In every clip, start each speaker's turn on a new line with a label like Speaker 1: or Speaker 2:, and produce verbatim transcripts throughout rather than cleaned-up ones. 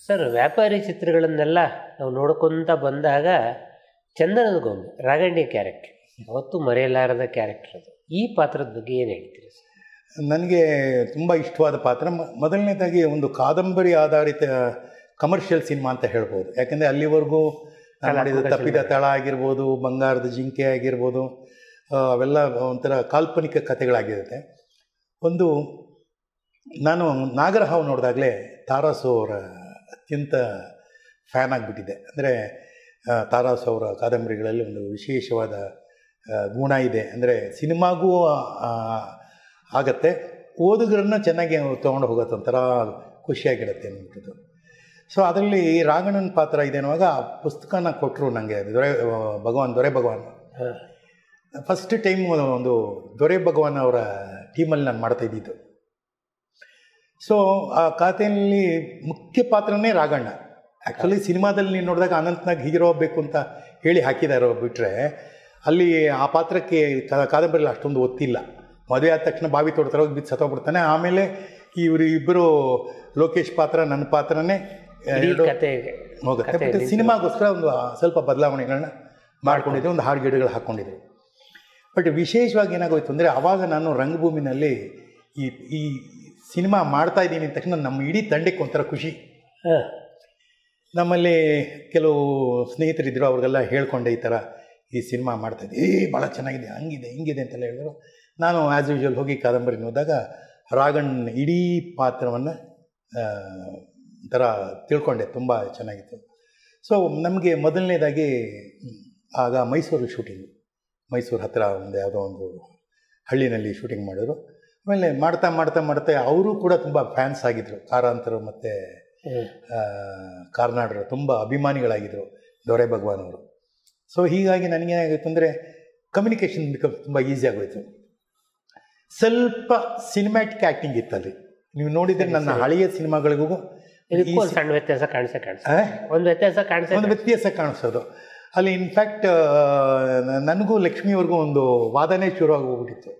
Speaker 1: Sir, ವ್ಯಾಪಾರಿ ಚಿತ್ರಗಳನ್ನೆಲ್ಲ ನಾವು ನೋಡ್ಕೊತ ಬಂದಾಗ ಚಂದನದ ಗೊಂಬೆ ರಾಘಣ್ಯ ಕ್ಯಾರೆಕ್ಟರ್ ಅವತ್ತು ಮರೆಯಲಾರದ ಕ್ಯಾರೆಕ್ಟರ್ ಅದು. ಈ ಪಾತ್ರದ ಬಗ್ಗೆ ಏನು ಹೇಳ್ತೀರಿ ಸರ್?
Speaker 2: ನನಗೆ ತುಂಬ ಇಷ್ಟವಾದ ಪಾತ್ರ. ಮೊದಲನೇದಾಗಿ ಒಂದು ಕಾದಂಬರಿ ಆಧಾರಿತ ಕಮರ್ಷಿಯಲ್ ಸಿನಿಮಾ ಅಂತ ಹೇಳ್ಬೋದು. ಯಾಕೆಂದರೆ ಅಲ್ಲಿವರೆಗೂ ನಾನು ಮಾಡಿದ ತಪ್ಪಿದ ತಳ ಆಗಿರ್ಬೋದು, ಬಂಗಾರದ ಜಿಂಕೆ ಆಗಿರ್ಬೋದು, ಅವೆಲ್ಲ ಒಂಥರ ಕಾಲ್ಪನಿಕ ಕಥೆಗಳಾಗಿರುತ್ತೆ. ಒಂದು ನಾನು ನಾಗರಹಾವು ನೋಡಿದಾಗಲೇ ತಾರಾಸು ಅವರ ಅತ್ಯಂತ ಫ್ಯಾನ್ ಆಗಿಬಿಟ್ಟಿದ್ದೆ. ಅಂದರೆ ತಾರಾಸು ಅವರ ಕಾದಂಬರಿಗಳಲ್ಲಿ ಒಂದು ವಿಶೇಷವಾದ ಗುಣ ಇದೆ. ಅಂದರೆ ಸಿನಿಮಾಗೂ ಆಗತ್ತೆ, ಓದುಗರನ್ನ ಚೆನ್ನಾಗಿ ತೊಗೊಂಡು ಹೋಗುತ್ತೆ, ಒಂಥರ ಖುಷಿಯಾಗಿರುತ್ತೆ ಅಂದ್ಬಿಟ್ಟು. ಸೊ ಅದರಲ್ಲಿ ರಾಘಣ್ಣನ ಪಾತ್ರ ಇದೆ ಅನ್ನುವಾಗ ಆ ಪುಸ್ತಕನ ಕೊಟ್ಟರು ನನಗೆ, ದೊರೆ ಭಗವಾನ್ ದೊರೆ ಭಗವಾನ್. ಫಸ್ಟ್ ಟೈಮ್ ಒಂದು ದೊರೆ ಭಗವಾನ್ ಅವರ ಟೀಮಲ್ಲಿ ನಾನು ಮಾಡ್ತಾಯಿದ್ದಿದ್ದು. ಸೊ ಆ ಕಥೆಯಲ್ಲಿ ಮುಖ್ಯ ಪಾತ್ರನೇ ರಾಘಣ್ಣ. ಆ್ಯಕ್ಚುಲಿ ಸಿನಿಮಾದಲ್ಲಿ ನೀನು ನೋಡಿದಾಗ ಅನಂತನಾಗ್ ಹೀರೋ ಬೇಕು ಅಂತ ಹೇಳಿ ಹಾಕಿದಾರೋ ಬಿಟ್ಟರೆ, ಅಲ್ಲಿ ಆ ಪಾತ್ರಕ್ಕೆ ಕಾದಂಬರಿಯಲ್ಲಿ ಅಷ್ಟೊಂದು ಒತ್ತಿಲ್ಲ. ಮದುವೆ ಆದ ತಕ್ಷಣ ಬಾವಿ ತೋಡ್ತಾರೋ ಬಿದ್ದು ಸತ್ತೋಗ್ಬಿಡ್ತಾನೆ. ಆಮೇಲೆ ಇವರು ಇಬ್ಬರು ಲೋಕೇಶ್ ಪಾತ್ರ, ನನ್ನ ಪಾತ್ರನೇ ಹೋಗುತ್ತೆ. ಬಟ್ ಸಿನಿಮಾಗೋಸ್ಕರ ಒಂದು ಸ್ವಲ್ಪ ಬದಲಾವಣೆಗಳನ್ನ ಮಾಡ್ಕೊಂಡಿದ್ರು, ಒಂದು ಹಾಡು ಗಿಡಗಳು ಹಾಕ್ಕೊಂಡಿದ್ರು. ಬಟ್ ವಿಶೇಷವಾಗಿ ಏನಾಗೋಯ್ತು ಅಂದರೆ, ಆವಾಗ ನಾನು ರಂಗಭೂಮಿನಲ್ಲಿ ಈ ಈ ಸಿನಿಮಾ ಮಾಡ್ತಾ ಇದ್ದೀನಿ ಅಂದ ತಕ್ಷಣ ನಮ್ಮ ಇಡೀ ತಂಡಕ್ಕೆ ಒಂಥರ ಖುಷಿ. ನಮ್ಮಲ್ಲಿ ಕೆಲವು ಸ್ನೇಹಿತರಿದ್ದರು, ಅವ್ರಿಗೆಲ್ಲ ಹೇಳ್ಕೊಂಡೆ ಈ ಥರ ಈ ಸಿನಿಮಾ ಮಾಡ್ತಾಯಿದ್ದೆ, ಏ ಭಾಳ ಚೆನ್ನಾಗಿದೆ, ಹಂಗಿದೆ ಹಿಂಗಿದೆ ಅಂತೆಲ್ಲ ಹೇಳಿದ್ರು. ನಾನು ಆ್ಯಸ್ ಯೂಶ್ವಲ್ ಹೋಗಿ ಕಾದಂಬರಿ ನೋಡಿದಾಗ ರಾಘಣ್ಣ ಇಡೀ ಪಾತ್ರವನ್ನು ಒಂಥರ ತಿಳ್ಕೊಂಡೆ, ತುಂಬ ಚೆನ್ನಾಗಿತ್ತು. ಸೊ ನಮಗೆ ಮೊದಲನೇದಾಗಿ ಆಗ ಮೈಸೂರು ಶೂಟಿಂಗು, ಮೈಸೂರು ಹತ್ತಿರ ಒಂದು ಯಾವುದೋ ಒಂದು ಹಳ್ಳಿನಲ್ಲಿ ಶೂಟಿಂಗ್ ಮಾಡಿದ್ರು. ಆಮೇಲೆ ಮಾಡ್ತಾ ಮಾಡ್ತಾ ಮಾಡ್ತಾ ಅವರು ಕೂಡ ತುಂಬ ಫ್ಯಾನ್ಸ್ ಆಗಿದ್ದರು, ಕಾರಂತರು ಮತ್ತು ಕಾರ್ನಾಡರು ತುಂಬ ಅಭಿಮಾನಿಗಳಾಗಿದ್ದರು ದೊರೆ ಭಗವಾನ್ ಅವರು. ಸೊ ಹೀಗಾಗಿ ನನಗೆ ಏನಾಗಿತ್ತು ಅಂದರೆ ಕಮ್ಯುನಿಕೇಷನ್ ತುಂಬ ಈಸಿ ಆಗೋಯಿತು. ಸ್ವಲ್ಪ ಸಿನಿಮ್ಯಾಟಿಕ್ ಆ್ಯಕ್ಟಿಂಗ್ ಇತ್ತಲ್ಲಿ. ನೀವು ನೋಡಿದರೆ ನನ್ನ ಹಳೆಯ ಸಿನಿಮಾಗಳಿಗೂ
Speaker 1: ಸಣ್ಣ ವ್ಯತ್ಯಾಸ ಕಾಣಿಸೇ ಕಾಣಿಸ್ತದೆ, ಒಂದು ವ್ಯತ್ಯಾಸ ಕಾಣಿಸ
Speaker 2: ಒಂದು ವ್ಯತ್ಯಾಸ ಕಾಣಿಸೋದು ಅಲ್ಲಿ. ಇನ್ಫ್ಯಾಕ್ಟ್ ನನಗೂ ಲಕ್ಷ್ಮಿಯವ್ರಿಗೂ ಒಂದು ವಾದನೆ ಶುರು ಆಗೋಗ್ಬಿಟ್ಟಿತ್ತು.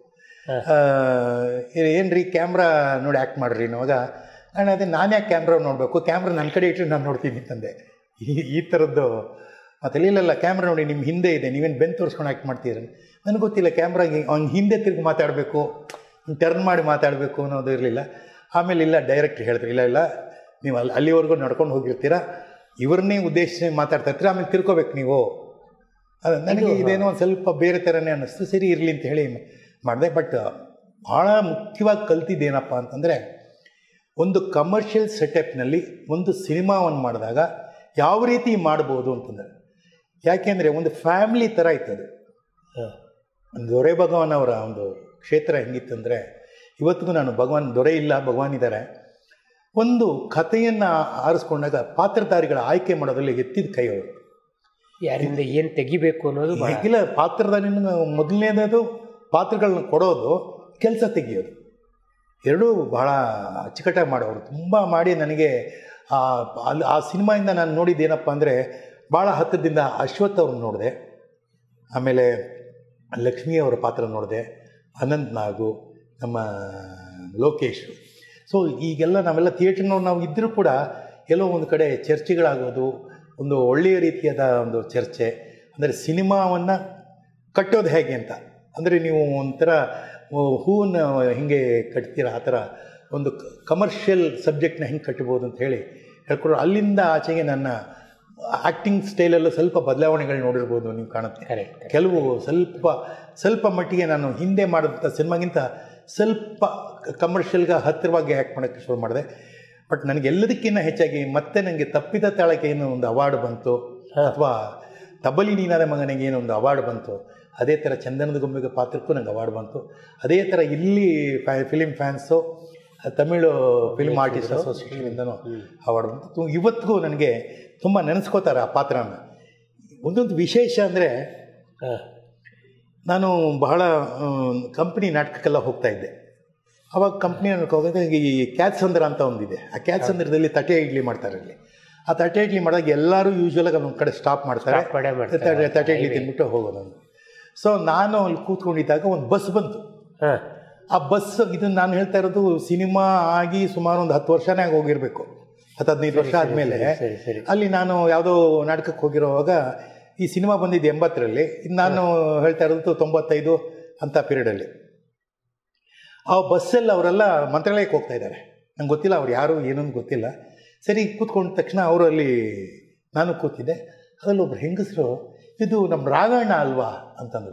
Speaker 2: ಏನು ರೀ ಕ್ಯಾಮ್ರಾ ನೋಡಿ ಆ್ಯಕ್ಟ್ ಮಾಡಿರಿ ಅನ್ನುವಾಗ ನಾನು ಅದೇ ನಾನು ಯಾಕೆ ಕ್ಯಾಮ್ರಾ ನೋಡಬೇಕು, ಕ್ಯಾಮ್ರಾ ನನ್ನ ಕಡೆ ಇಟ್ಟರೆ ನಾನು ನೋಡ್ತೀನಿ ತಂದೆ. ಈ ಈ ಥರದ್ದು ಮತ್ತೆ ಇಲ್ಲಲ್ಲ, ಕ್ಯಾಮ್ರಾ ನೋಡಿ ನಿಮ್ಮ ಹಿಂದೆ ಇದೆ, ನೀವೇನು ಬೆನ್ನು ತೋರಿಸ್ಕೊಂಡು ಆ್ಯಕ್ಟ್ ಮಾಡ್ತೀರ. ನನಗೆ ಗೊತ್ತಿಲ್ಲ ಕ್ಯಾಮ್ರಾಗೆ ಅವ್ನು ಹಿಂದೆ ತಿರುಗಿ ಮಾತಾಡಬೇಕು, ಟರ್ನ್ ಮಾಡಿ ಮಾತಾಡಬೇಕು ಅನ್ನೋದು ಇರಲಿಲ್ಲ. ಆಮೇಲೆ ಇಲ್ಲ, ಡೈರೆಕ್ಟ್ ಹೇಳಿದ್ರು, ಇಲ್ಲ ಇಲ್ಲ ನೀವು ಅಲ್ಲಿ ಅಲ್ಲಿವರೆಗೂ ನಡ್ಕೊಂಡು ಹೋಗಿರ್ತೀರ, ಇವ್ರನ್ನೇ ಉದ್ದೇಶಿಸಿ ಮಾತಾಡ್ತಾ ಇರ್ತೀರ, ಆಮೇಲೆ ತಿರ್ಕೋಬೇಕು ನೀವು. ಅದು ನನಗೆ ಇದೇನೋ ಒಂದು ಸ್ವಲ್ಪ ಬೇರೆ ಥರನೇ ಅನ್ನಿಸ್ತು. ಸರಿ ಇರಲಿ ಅಂತ ಹೇಳಿ ಮಾಡಿದೆ. ಬಟ್ ಭಾಳ ಮುಖ್ಯವಾಗಿ ಕಲ್ತಿದ್ದೇನಪ್ಪ ಅಂತಂದರೆ, ಒಂದು ಕಮರ್ಷಿಯಲ್ ಸೆಟಪ್ನಲ್ಲಿ ಒಂದು ಸಿನಿಮಾವನ್ನು ಮಾಡಿದಾಗ ಯಾವ ರೀತಿ ಮಾಡ್ಬೋದು ಅಂತಂದರೆ, ಯಾಕೆಂದರೆ ಒಂದು ಫ್ಯಾಮಿಲಿ ಥರ ಇತ್ತದು. ದೊರೆ ಭಗವಾನ್ ಅವರ ಒಂದು ಕ್ಷೇತ್ರ ಹೆಂಗಿತ್ತಂದರೆ, ಇವತ್ತಿಗೂ ನಾನು ಭಗವಾನ್ ದೊರೆ ಇಲ್ಲ, ಭಗವಾನ್ ಇದ್ದಾರೆ. ಒಂದು ಕಥೆಯನ್ನು ಆರಿಸ್ಕೊಂಡಾಗ ಪಾತ್ರಧಾರಿಗಳ ಆಯ್ಕೆ ಮಾಡೋದ್ರಲ್ಲಿ ಎತ್ತಿದ ಕೈ ಅವರು.
Speaker 1: ಯಾರಿಂದ ಏನು ತೆಗಿಬೇಕು ಅನ್ನೋದು
Speaker 2: ಇಲ್ಲ, ಪಾತ್ರಧಾರಿನ ಮೊದಲನೇದು ಪಾತ್ರಗಳನ್ನ ಕೊಡೋದು, ಕೆಲಸ ತೆಗಿಯೋದು, ಎರಡೂ ಭಾಳ ಅಚ್ಚುಕಟ್ಟಾಗಿ ಮಾಡೋರು. ತುಂಬ ಮಾಡಿ ನನಗೆ ಅಲ್ಲಿ ಆ ಸಿನಿಮಾಯಿಂದ ನಾನು ನೋಡಿದ್ದೇನಪ್ಪ ಅಂದರೆ, ಭಾಳ ಹತ್ತಿರದಿಂದ ಅಶ್ವಥ್ ಅವ್ರನ್ನ ನೋಡಿದೆ, ಆಮೇಲೆ ಲಕ್ಷ್ಮಿಯವರ ಪಾತ್ರ ನೋಡಿದೆ, ಅನಂತ್ ನಾಗು, ನಮ್ಮ ಲೋಕೇಶ್. ಸೊ ಈಗೆಲ್ಲ ನಾವೆಲ್ಲ ಥಿಯೇಟ್ರ್ನವ್ರು ನಾವು ಇದ್ದರೂ ಕೂಡ ಎಲ್ಲೋ ಒಂದು ಕಡೆ ಚರ್ಚೆಗಳಾಗೋದು, ಒಂದು ಒಳ್ಳೆಯ ರೀತಿಯಾದ ಒಂದು ಚರ್ಚೆ. ಅಂದರೆ ಸಿನಿಮಾವನ್ನು ಕಟ್ಟೋದು ಹೇಗೆ ಅಂತ, ಅಂದರೆ ನೀವು ಒಂಥರ ಹೂವನ್ನು ಹಿಂಗೆ ಕಟ್ತೀರ, ಆ ಥರ ಒಂದು ಕಮರ್ಷಿಯಲ್ ಸಬ್ಜೆಕ್ಟ್ನ ಹೆಂಗೆ ಕಟ್ಬೋದು ಅಂತ ಹೇಳಿ ಹೇಳ್ಕೊಡೋ. ಅಲ್ಲಿಂದ ಆಚೆಗೆ ನನ್ನ ಆ್ಯಕ್ಟಿಂಗ್ ಸ್ಟೈಲಲ್ಲೂ ಸ್ವಲ್ಪ ಬದಲಾವಣೆಗಳು ನೋಡಿರ್ಬೋದು ನೀವು, ಕಾಣುತ್ತೆ. ಕೆಲವು ಸ್ವಲ್ಪ ಸ್ವಲ್ಪ ಮಟ್ಟಿಗೆ ನಾನು ಹಿಂದೆ ಮಾಡಿದಂಥ ಸಿನಿಮಾಗಿಂತ ಸ್ವಲ್ಪ ಕಮರ್ಷಿಯಲ್ಗೆ ಹತ್ತಿರವಾಗಿ ಆ್ಯಕ್ಟ್ ಮಾಡೋಕ್ಕೆ ಶುರು ಮಾಡಿದೆ. ಬಟ್ ನನಗೆಲ್ಲದಕ್ಕಿಂತ ಹೆಚ್ಚಾಗಿ ಮತ್ತೆ ನನಗೆ ತಪ್ಪಿದ ತಾಳಕ್ಕೆ ಏನೋ ಒಂದು ಅವಾರ್ಡ್ ಬಂತು, ಅಥವಾ ತಬ್ಬಲಿ ನೀನಾದ ಮಗನಿಗೆ ಏನೋ ಒಂದು ಅವಾರ್ಡ್ ಬಂತು. ಅದೇ ಥರ ಚಂದನದ ಗೊಂಬೆಗೆ ಪಾತ್ರಕ್ಕೂ ನನಗೆ ಅವಾರ್ಡ್ ಬಂತು. ಅದೇ ಥರ ಇಲ್ಲಿ ಫ್ಯಾ film fans, Tamil film artist ಅಸೋಸಿಯೇಷನಿಂದನೂ ಅವಾರ್ಡ್ ಬಂತು. ಇವತ್ತಿಗೂ ನನಗೆ ತುಂಬ ನೆನೆಸ್ಕೋತಾರೆ ಆ ಪಾತ್ರನ. ಒಂದೊಂದು ವಿಶೇಷ ಅಂದರೆ, ನಾನು ಬಹಳ ಕಂಪ್ನಿ ನಾಟಕಕ್ಕೆಲ್ಲ ಹೋಗ್ತಾಯಿದ್ದೆ. ಆವಾಗ ಕಂಪ್ನಿ ಹೋಗೋದು ಈ ಕ್ಯಾತ್ಸಂದ್ರ ಅಂತ ಒಂದಿದೆ. ಆ ಕ್ಯಾತ್ಸಂದ್ರದಲ್ಲಿ ತಟ್ಟೆ ಇಡ್ಲಿ ಮಾಡ್ತಾರೆ. ಇಲ್ಲಿ ಆ ತಟ್ಟೆ ಇಡ್ಲಿ ಮಾಡಿದಾಗ ಎಲ್ಲರೂ ಯೂಶ್ವಲಾಗಿ ಒಂದು ಕಡೆ ಸ್ಟಾಪ್ ಮಾಡ್ತಾರೆ, ತಟ್ಟೆ ಇಡ್ಲಿ ತಿಂದ್ಬಿಟ್ಟು ಹೋಗೋದು. ಸೊ ನಾನು ಅಲ್ಲಿ ಕೂತ್ಕೊಂಡಿದ್ದಾಗ ಒಂದು ಬಸ್ ಬಂತು. ಆ ಬಸ್, ಇದನ್ನು ನಾನು ಹೇಳ್ತಾ ಇರೋದು ಸಿನಿಮಾ ಆಗಿ ಸುಮಾರು ಒಂದು ಹತ್ತು ವರ್ಷನೇ ಆಗಿ ಹೋಗಿರಬೇಕು, ಹತ್ತು ಹದಿನೈದು ವರ್ಷ ಆದಮೇಲೆ
Speaker 1: ಸರಿ ಸರಿ
Speaker 2: ಅಲ್ಲಿ ನಾನು ಯಾವುದೋ ನಾಟಕಕ್ಕೆ ಹೋಗಿರೋವಾಗ ಈ ಸಿನಿಮಾ ಬಂದಿದ್ದು ಎಂಬತ್ತರಲ್ಲಿ, ನಾನು ಹೇಳ್ತಾ ಇರೋದು ತೊಂಬತ್ತೈದು ಅಂಥ ಪೀರಿಯಡಲ್ಲಿ. ಆ ಬಸ್ಸಲ್ಲಿ ಅವರೆಲ್ಲ ಮಂತ್ರಾಲಯಕ್ಕೆ ಹೋಗ್ತಾ ಇದ್ದಾರೆ. ನಂಗೆ ಗೊತ್ತಿಲ್ಲ ಅವ್ರು ಯಾರು ಏನೊಂದು ಗೊತ್ತಿಲ್ಲ. ಸರಿ ಕೂತ್ಕೊಂಡ ತಕ್ಷಣ ಅವರು ಅಲ್ಲಿ ನಾನು ಕೂತಿದ್ದೆ. ಅದರಲ್ಲಿ ಒಬ್ರು ಹೆಂಗಸರು, ಇದು ನಮ್ಮ ರಾಘಣ್ಣ ಅಲ್ವಾ ಅಂತಂದರು.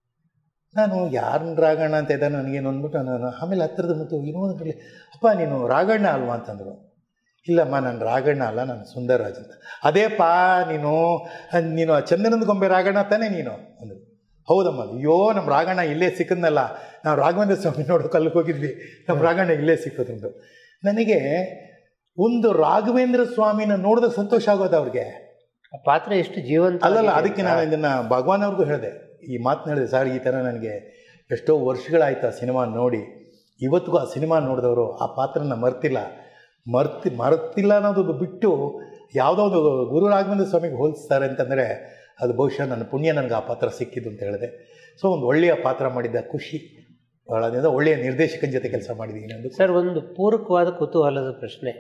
Speaker 2: ನಾನು ಯಾರನ್ನ ರಾಘಣ್ಣ ಅಂತ ಇದ್ದಾನೆ ನನಗೇನು ಅಂದ್ಬಿಟ್ಟು ನಾನು ಆಮೇಲೆ ಹತ್ತಿರದ ಮತ್ತು ಇನ್ನೊಂದರಲ್ಲಿ, ಅಪ್ಪ ನೀನು ರಾಘಣ್ಣ ಅಲ್ವಾ ಅಂತಂದರು. ಇಲ್ಲಮ್ಮ ನಾನು ರಾಘಣ್ಣ ಅಲ್ಲ, ನಾನು ಸುಂದರರಾಜ್ ಅಂತ. ಅದೇ ಪಾ ನೀನು ನೀನು ಚಂದನದ ಗೊಂಬೆ ರಾಘಣ್ಣ ತಾನೇ ನೀನು ಅಂದರು. ಹೌದಮ್ಮ. ಅಯ್ಯೋ ನಮ್ಮ ರಾಘಣ್ಣ ಇಲ್ಲೇ ಸಿಕ್ಕದ್ನಲ್ಲ, ನಾವು ರಾಘವೇಂದ್ರ ಸ್ವಾಮಿ ನೋಡೋಕೆ ಅಲ್ಲಿಗೆ ಹೋಗಿದ್ವಿ, ನಮ್ಮ ರಾಘಣ್ಣ ಇಲ್ಲೇ ಸಿಕ್ಕೋದ್ರಂದು. ನನಗೆ ಒಂದು ರಾಘವೇಂದ್ರ ಸ್ವಾಮಿನ ನೋಡಿದ ಸಂತೋಷ ಆಗೋದು ಅವ್ರಿಗೆ.
Speaker 1: ಆ ಪಾತ್ರ ಎಷ್ಟು ಜೀವಂತ.
Speaker 2: ಅಲ್ಲಲ್ಲ, ಅದಕ್ಕೆ ನಾನು ಇದನ್ನು ಭಗವಾನ್ ಅವ್ರಿಗೂ ಹೇಳಿದೆ, ಈ ಮಾತನ್ನ ಹೇಳಿದೆ, ಸರ್ ಈ ಥರ ನನಗೆ ಎಷ್ಟೋ ವರ್ಷಗಳಾಯ್ತು ಆ ಸಿನಿಮಾ ನೋಡಿ, ಇವತ್ತಿಗೂ ಆ ಸಿನಿಮಾ ನೋಡಿದವರು ಆ ಪಾತ್ರನ ಮರ್ತಿಲ್ಲ. ಮರ್ತಿ ಮರ್ತಿಲ್ಲ ಅನ್ನೋದು ಬಿಟ್ಟು ಯಾವುದೋ ಒಂದು ಗುರು ರಾಘವೇಂದ್ರ ಸ್ವಾಮಿಗೆ ಹೋಲಿಸ್ತಾರೆ ಅಂತಂದರೆ ಅದು ಬಹುಶಃ ನನ್ನ ಪುಣ್ಯ, ನನಗೆ ಆ ಪಾತ್ರ ಸಿಕ್ಕಿದ್ದು ಅಂತ ಹೇಳಿದೆ. ಸೊ ಒಂದು ಒಳ್ಳೆಯ ಪಾತ್ರ ಮಾಡಿದ್ದ ಖುಷಿ, ಭಾಳ ಒಳ್ಳೆಯ ನಿರ್ದೇಶಕನ ಜೊತೆ ಕೆಲಸ ಮಾಡಿದ್ದೀನಿ ಅಂದು.
Speaker 1: ಸರ್, ಒಂದು ಪೂರಕವಾದ ಕುತೂಹಲದ ಪ್ರಶ್ನೆ.